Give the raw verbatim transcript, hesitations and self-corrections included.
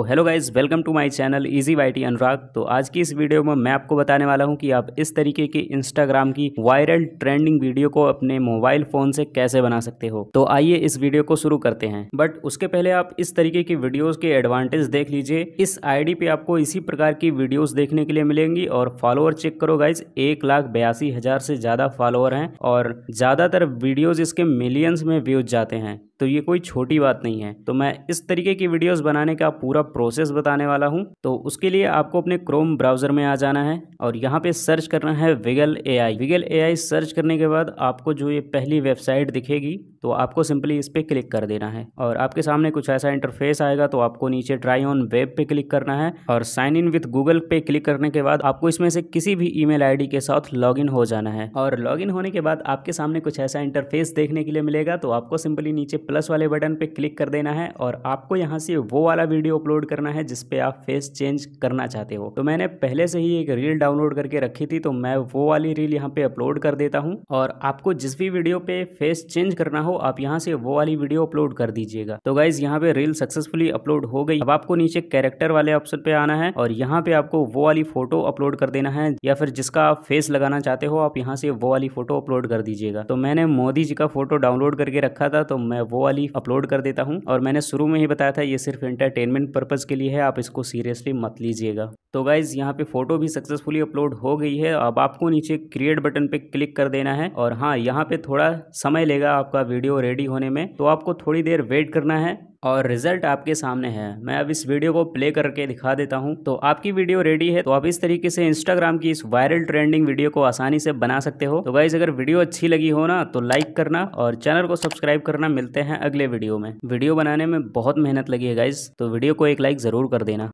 Hello guys, welcome to my channel easy YT Anurag. तो आज की इस वीडियो में मैं आपको बताने वाला हूं कि आप इस तरीके की इंस्टाग्राम की वायरल ट्रेंडिंग वीडियो को अपने मोबाइल फ़ोन से कैसे बना सकते हो। तो आइए इस वीडियो को शुरू करते हैं। बट उसके पहले आप इस तरीके की वीडियोस के एडवांटेज देख लीजिए। इस आईडी पे आपको इसी प्रकार की वीडियोस देखने के लिए मिलेंगी और फॉलोअर चेक करो गाइज, एक लाख बयासी हजार से ज़्यादा फॉलोअर हैं और ज़्यादातर वीडियोज़ इसके मिलियंस में व्यूज जाते हैं। तो ये कोई छोटी बात नहीं है। तो मैं इस तरीके की वीडियोस बनाने का पूरा प्रोसेस बताने वाला हूं। तो उसके लिए आपको अपने क्रोम ब्राउज़र में आ जाना है और यहाँ पे सर्च करना है Viggle AI. Viggle AI search करने के बाद आपको जो ये पहली वेबसाइट दिखेगी तो आपको सिंपली इस पर क्लिक कर देना है और आपके सामने कुछ ऐसा इंटरफेस आएगा। तो आपको नीचे ट्राई ऑन वेब पे क्लिक करना है और साइन इन विथ गूगल पे क्लिक करने के बाद आपको इसमें से किसी भी ईमेल आईडी के साथ लॉगिन हो जाना है। और लॉगिन होने के बाद आपके सामने कुछ ऐसा इंटरफेस देखने के लिए मिलेगा। तो आपको सिंपली नीचे प्लस वाले बटन पे क्लिक कर देना है और आपको यहाँ से वो वाला वीडियो अपलोड करना है जिस पे आप फेस चेंज करना चाहते हो। तो मैंने पहले से ही एक रील डाउनलोड करके रखी थी, तो मैं वो वाली रील यहाँ पे अपलोड कर देता हूँ। और आपको जिस भी वीडियो पे फेस चेंज करना हो आप यहाँ से वो वाली वीडियो अपलोड कर दीजिएगा। तो गाइज यहाँ पे रील सक्सेसफुली अपलोड हो गई। अब आपको नीचे कैरेक्टर वाले ऑप्शन पे आना है और यहाँ पे आपको वो वाली फोटो अपलोड कर देना है, या फिर जिसका आप फेस लगाना चाहते हो आप यहाँ से वो वाली फोटो अपलोड कर दीजिएगा। तो मैंने मोदी जी का फोटो डाउनलोड करके रखा था, तो मैं वो वाली अपलोड कर देता हूं। और मैंने शुरू में ही बताया था ये सिर्फ एंटरटेनमेंट पर्पस के लिए है, आप इसको सीरियसली मत लीजिएगा। तो गाइज यहाँ पे फोटो भी सक्सेसफुली अपलोड हो गई है। अब आपको नीचे क्रिएट बटन पे क्लिक कर देना है और हाँ, यहाँ पे थोड़ा समय लेगा आपका वीडियो रेडी होने में, तो आपको थोड़ी देर वेट करना है और रिजल्ट आपके सामने है। मैं अब इस वीडियो को प्ले करके दिखा देता हूं। तो आपकी वीडियो रेडी है। तो आप इस तरीके से इंस्टाग्राम की इस वायरल ट्रेंडिंग वीडियो को आसानी से बना सकते हो। तो गाइज अगर वीडियो अच्छी लगी हो ना तो लाइक करना और चैनल को सब्सक्राइब करना। मिलते हैं अगले वीडियो में। वीडियो बनाने में बहुत मेहनत लगी है गाइज, तो वीडियो को एक लाइक जरूर कर देना।